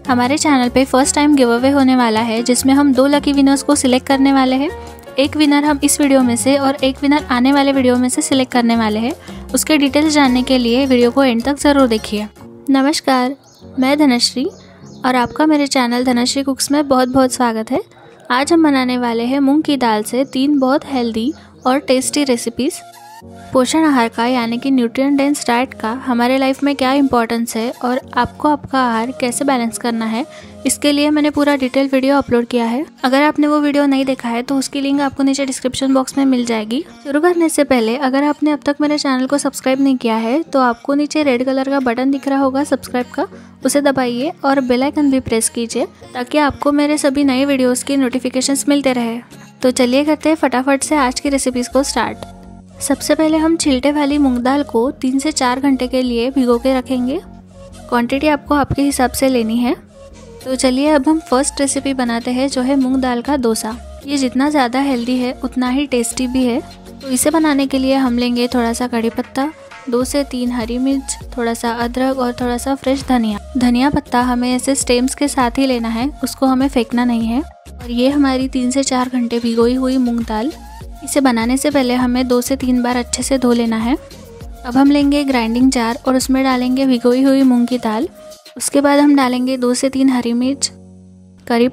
हमारे चैनल पे first time give away होने वाला है, जिसमें हम 2 लकी विनर्स को सिलेक्ट करने वाले हैं। एक विनर हम इस वीडियो में से और एक विनर आने वाले वीडियो में से सिलेक्ट करने वाले हैं। उसके डिटेल्स जानने के लिए वीडियो को एंड तक ज़रूर देखिए। नमस्कार, मैं धनश्री और आपका मेरे चैनल धनश्री कुक्स में बहुत बहुत स्वागत है। आज हम बनाने वाले हैं मूंग की दाल से 3 बहुत हेल्दी और टेस्टी रेसिपीज़। पोषण आहार का यानी कि न्यूट्रिएंट डेंस डाइट का हमारे लाइफ में क्या इंपॉर्टेंस है और आपको आपका आहार कैसे बैलेंस करना है, इसके लिए मैंने पूरा डिटेल वीडियो अपलोड किया है। अगर आपने वो वीडियो नहीं देखा है तो उसकी लिंक आपको नीचे डिस्क्रिप्शन बॉक्स में मिल जाएगी। शुरू करने से पहले अगर आपने अब तक मेरे चैनल को सब्सक्राइब नहीं किया है तो आपको नीचे रेड कलर का बटन दिख रहा होगा सब्सक्राइब का, उसे दबाइए और बेल आइकन भी प्रेस कीजिए ताकि आपको मेरे सभी नए वीडियोज़ की नोटिफिकेशंस मिलते रहे। तो चलिए करते हैं फटाफट से आज की रेसिपीज़ को स्टार्ट। सबसे पहले हम छिलटे वाली मूंग दाल को 3 से 4 घंटे के लिए भिगो के रखेंगे। क्वांटिटी आपको आपके हिसाब से लेनी है। तो चलिए अब हम फर्स्ट रेसिपी बनाते हैं, जो है मूंग दाल का डोसा। ये जितना ज़्यादा हेल्दी है उतना ही टेस्टी भी है। तो इसे बनाने के लिए हम लेंगे थोड़ा सा कड़ी पत्ता, 2 से 3 हरी मिर्च, थोड़ा सा अदरक और थोड़ा सा फ्रेश धनिया। धनिया पत्ता हमें ऐसे स्टेम्स के साथ ही लेना है, उसको हमें फेंकना नहीं है। और ये हमारी 3 से 4 घंटे भिगोई हुई मूंग दाल। इसे बनाने से पहले हमें 2 से 3 बार अच्छे से धो लेना है। अब हम लेंगे ग्राइंडिंग जार और उसमें डालेंगे भिगोई हुई मूंग की दाल। उसके बाद हम डालेंगे 2 से 3 हरी मिर्च, करी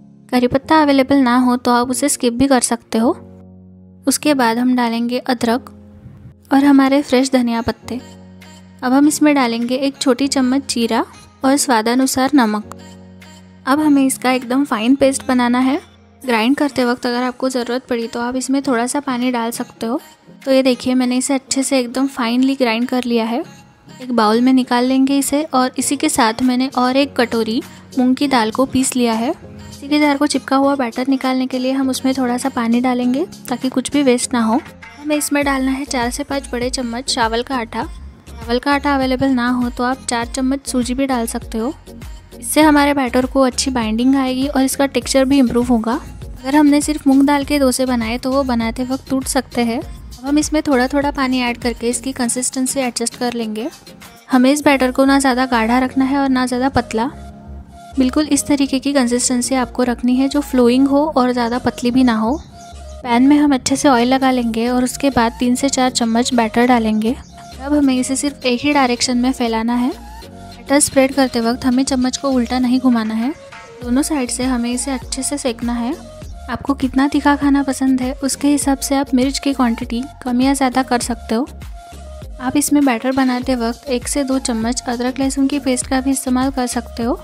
पत्ता अवेलेबल ना हो तो आप उसे स्किप भी कर सकते हो। उसके बाद हम डालेंगे अदरक और हमारे फ्रेश धनिया पत्ते। अब हम इसमें डालेंगे 1 छोटी चम्मच जीरा और स्वादानुसार नमक। अब हमें इसका एकदम फाइन पेस्ट बनाना है। ग्राइंड करते वक्त अगर आपको ज़रूरत पड़ी तो आप इसमें थोड़ा सा पानी डाल सकते हो। तो ये देखिए मैंने इसे अच्छे से एकदम फाइनली ग्राइंड कर लिया है। एक बाउल में निकाल लेंगे इसे और इसी के साथ मैंने और 1 कटोरी मूंग की दाल को पीस लिया है। इसी के जार को चिपका हुआ बैटर निकालने के लिए हम उसमें थोड़ा सा पानी डालेंगे ताकि कुछ भी वेस्ट ना हो। हमें इसमें डालना है 4 से 5 बड़े चम्मच चावल का आटा। चावल का आटा अवेलेबल ना हो तो आप 4 चम्मच सूजी भी डाल सकते हो। इससे हमारे बैटर को अच्छी बाइंडिंग आएगी और इसका टेक्सचर भी इम्प्रूव होगा। अगर हमने सिर्फ मूंग दाल के डोसे बनाए तो वो बनाते वक्त टूट सकते हैं। अब हम इसमें थोड़ा थोड़ा पानी ऐड करके इसकी कंसिस्टेंसी एडजस्ट कर लेंगे। हमें इस बैटर को ना ज़्यादा गाढ़ा रखना है और ना ज़्यादा पतला। बिल्कुल इस तरीके की कंसिस्टेंसी आपको रखनी है जो फ्लोइंग हो और ज़्यादा पतली भी ना हो। पैन में हम अच्छे से ऑयल लगा लेंगे और उसके बाद 3 से 4 चम्मच बैटर डालेंगे। अब हमें इसे सिर्फ एक ही डायरेक्शन में फैलाना है। बैटर स्प्रेड करते वक्त हमें चम्मच को उल्टा नहीं घुमाना है। दोनों साइड से हमें इसे अच्छे से सेकना है। आपको कितना तीखा खाना पसंद है उसके हिसाब से आप मिर्च की क्वांटिटी कम या ज़्यादा कर सकते हो। आप इसमें बैटर बनाते वक्त 1 से 2 चम्मच अदरक लहसुन की पेस्ट का भी इस्तेमाल कर सकते हो।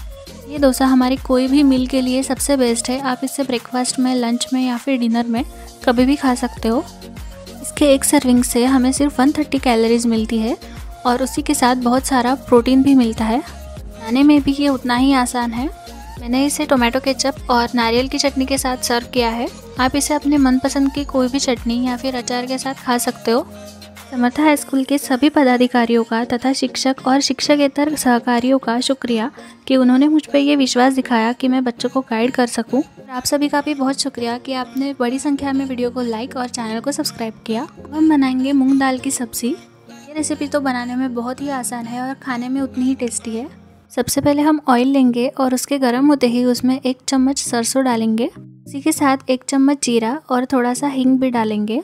ये डोसा हमारी कोई भी मील के लिए सबसे बेस्ट है। आप इसे ब्रेकफास्ट में, लंच में या फिर डिनर में कभी भी खा सकते हो। इसके एक सर्विंग से हमें सिर्फ 130 कैलोरीज मिलती है और उसी के साथ बहुत सारा प्रोटीन भी मिलता है। बनाने में भी ये उतना ही आसान है। मैंने इसे टोमेटो केचप और नारियल की चटनी के साथ सर्व किया है। आप इसे अपने मनपसंद की कोई भी चटनी या फिर अचार के साथ खा सकते हो। समर्था हाई स्कूल के सभी पदाधिकारियों का तथा शिक्षक और शिक्षकेतर सहकारियों का शुक्रिया कि उन्होंने मुझ पर ये विश्वास दिखाया कि मैं बच्चों को गाइड कर सकूं। और आप सभी का भी बहुत शुक्रिया कि आपने बड़ी संख्या में वीडियो को लाइक और चैनल को सब्सक्राइब किया। अब हम बनाएंगे मूँग दाल की सब्ज़ी। ये रेसिपी तो बनाने में बहुत ही आसान है और खाने में उतनी ही टेस्टी है। सबसे पहले हम ऑयल लेंगे और उसके गर्म होते ही उसमें 1 चम्मच सरसों डालेंगे। इसी के साथ 1 चम्मच जीरा और थोड़ा सा हींग भी डालेंगे।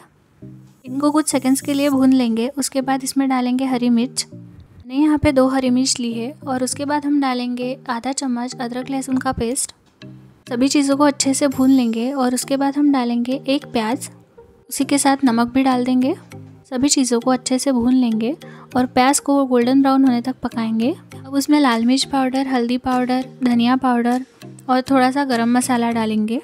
इनको कुछ सेकंड्स के लिए भून लेंगे। उसके बाद इसमें डालेंगे हरी मिर्च। मैंने यहाँ पे 2 हरी मिर्च ली है। और उसके बाद हम डालेंगे आधा चम्मच अदरक लहसुन का पेस्ट। सभी चीज़ों को अच्छे से भून लेंगे और उसके बाद हम डालेंगे 1 प्याज। उसी के साथ नमक भी डाल देंगे। सभी चीज़ों को अच्छे से भून लेंगे और प्याज को गोल्डन ब्राउन होने तक पकाएंगे। अब उसमें लाल मिर्च पाउडर, हल्दी पाउडर, धनिया पाउडर और थोड़ा सा गरम मसाला डालेंगे।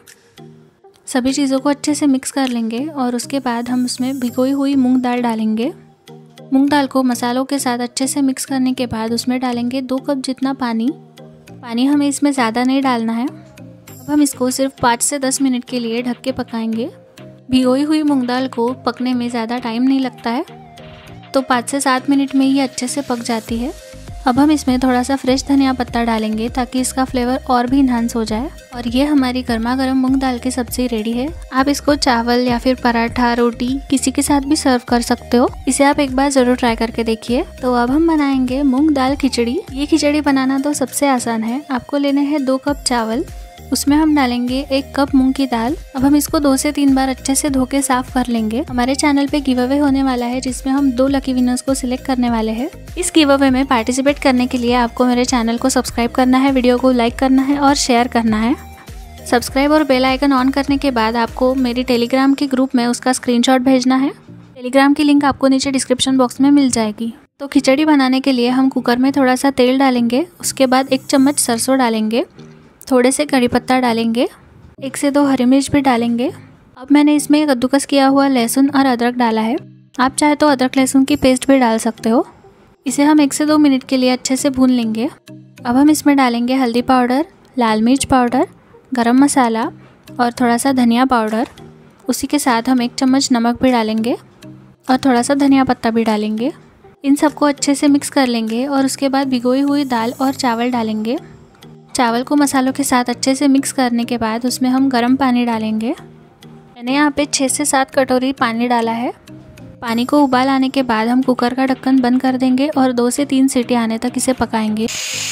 सभी चीज़ों को अच्छे से मिक्स कर लेंगे और उसके बाद हम उसमें भिगोई हुई मूंग दाल डालेंगे। मूंग दाल को मसालों के साथ अच्छे से मिक्स करने के बाद उसमें डालेंगे 2 कप जितना पानी। पानी हमें इसमें ज़्यादा नहीं डालना है। अब हम इसको सिर्फ 5 से 10 मिनट के लिए ढक के पकाएंगे। भिगोई हुई मूंग दाल को पकने में ज़्यादा टाइम नहीं लगता है, तो 5 से 7 मिनट में ये अच्छे से पक जाती है। अब हम इसमें थोड़ा सा फ्रेश धनिया पत्ता डालेंगे ताकि इसका फ्लेवर और भी इन्हांस हो जाए। और ये हमारी गर्मा गर्म मूंग दाल की सब्जी रेडी है। आप इसको चावल या फिर पराठा, रोटी किसी के साथ भी सर्व कर सकते हो। इसे आप एक बार जरूर ट्राई करके देखिए। तो अब हम बनाएंगे मूंग दाल खिचड़ी। ये खिचड़ी बनाना तो सबसे आसान है। आपको लेने हैं 2 कप चावल, उसमें हम डालेंगे 1 कप मूंग की दाल। अब हम इसको 2 से 3 बार अच्छे से धो के साफ कर लेंगे। हमारे चैनल पे गिव अवे होने वाला है जिसमें हम 2 लकी विनर्स को सिलेक्ट करने वाले हैं। इस गिव अवे में पार्टिसिपेट करने के लिए आपको मेरे चैनल को सब्सक्राइब करना है, वीडियो को लाइक करना है और शेयर करना है। सब्सक्राइब और बेल आइकन ऑन करने के बाद आपको मेरी टेलीग्राम के ग्रुप में उसका स्क्रीनशॉट भेजना है। टेलीग्राम की लिंक आपको नीचे डिस्क्रिप्शन बॉक्स में मिल जाएगी। तो खिचड़ी बनाने के लिए हम कुकर में थोड़ा सा तेल डालेंगे, उसके बाद 1 चम्मच सरसों डालेंगे, थोड़े से कड़ी पत्ता डालेंगे, 1 से 2 हरी मिर्च भी डालेंगे। अब मैंने इसमें कद्दूकस किया हुआ लहसुन और अदरक डाला है। आप चाहे तो अदरक लहसुन की पेस्ट भी डाल सकते हो। इसे हम 1 से 2 मिनट के लिए अच्छे से भून लेंगे। अब हम इसमें डालेंगे हल्दी पाउडर, लाल मिर्च पाउडर, गरम मसाला और थोड़ा सा धनिया पाउडर। उसी के साथ हम 1 चम्मच नमक भी डालेंगे और थोड़ा सा धनिया पत्ता भी डालेंगे। इन सबको अच्छे से मिक्स कर लेंगे और उसके बाद भिगोई हुई दाल और चावल डालेंगे। चावल को मसालों के साथ अच्छे से मिक्स करने के बाद उसमें हम गर्म पानी डालेंगे। मैंने यहाँ पे 6 से 7 कटोरी पानी डाला है। पानी को उबाल आने के बाद हम कुकर का ढक्कन बंद कर देंगे और 2 से 3 सीटी आने तक इसे पकाएंगे।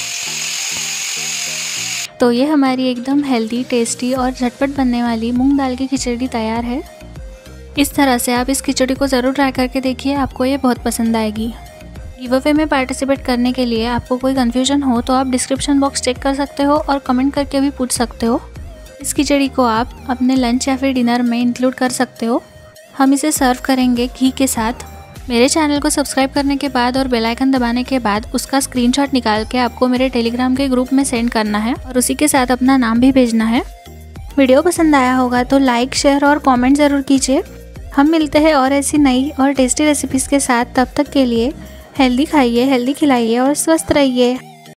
तो ये हमारी एकदम हेल्दी, टेस्टी और झटपट बनने वाली मूंग दाल की खिचड़ी तैयार है। इस तरह से आप इस खिचड़ी को ज़रूर ट्राई करके देखिए, आपको ये बहुत पसंद आएगी। गिव अवे में पार्टिसिपेट करने के लिए आपको कोई कन्फ्यूजन हो तो आप डिस्क्रिप्शन बॉक्स चेक कर सकते हो और कमेंट करके भी पूछ सकते हो। इस खिचड़ी को आप अपने लंच या फिर डिनर में इंक्लूड कर सकते हो। हम इसे सर्व करेंगे घी के साथ। मेरे चैनल को सब्सक्राइब करने के बाद और बेल आइकन दबाने के बाद उसका स्क्रीनशॉट निकाल के आपको मेरे टेलीग्राम के ग्रुप में सेंड करना है और उसी के साथ अपना नाम भी भेजना है। वीडियो पसंद आया होगा तो लाइक, शेयर और कॉमेंट ज़रूर कीजिए। हम मिलते हैं और ऐसी नई और टेस्टी रेसिपीज़ के साथ। तब तक के लिए हेल्दी खाइए, हेल्दी खिलाइए और स्वस्थ रहिए।